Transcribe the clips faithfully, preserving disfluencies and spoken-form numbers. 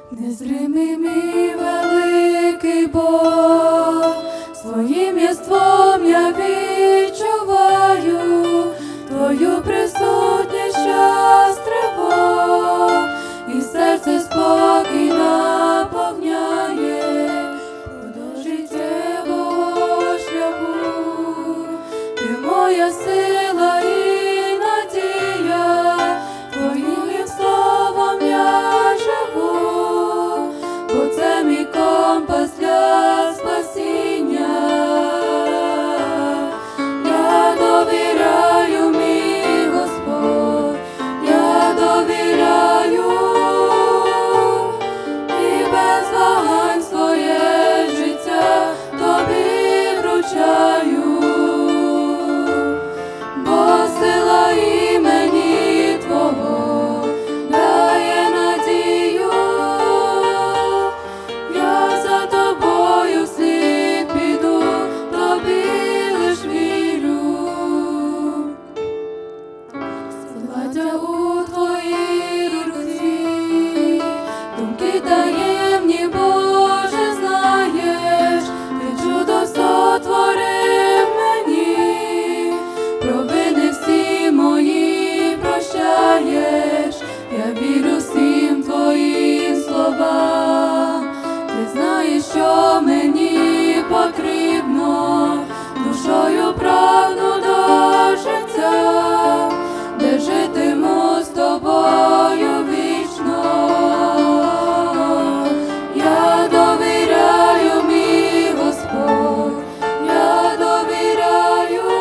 Незримий мій великий Бог, своїм єством я відчуваю Твою присутність час тривог, і серце спокій наповняє продовж життєвого шляху. Ти моя сила і надія, Твоїм словом я живу, бо це мій компас для спасіння. Я довіряю, мій Господь, я довіряю, і без вагань своє життя Тобі вручаю, бо сила імені Твого дає надію. Я за Тобою вслід піду, Тобі лиш вірю. Владя у Твоїй руці, думки таємні, Боже, знаєш, Ти чудо сотворив мені, провини всі мої прощаєш. Я вірю всім Твоїм словам, Ти знаєш, що мені потрібно, душою прагну до життя, де житиму з Тобою вічно. Я довіряю, мій Господь, я довіряю,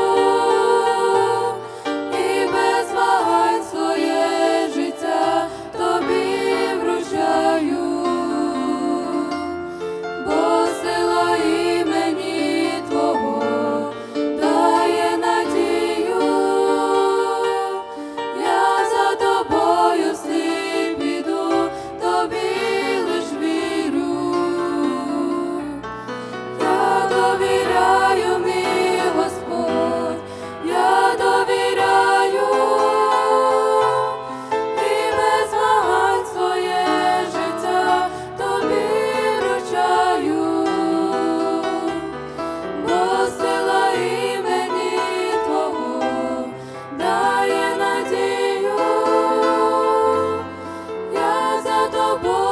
і без вагань своє життя Тобі вручаю, бо сила імені Твого дає надію. Я за Тобою вслід піду, Тобі лиш вірю. Я довіряю, мій Господь, я довіряю, і без вагань своє життя Тобі вручаю, бо сила імені Твого дає надію. Я за Тобою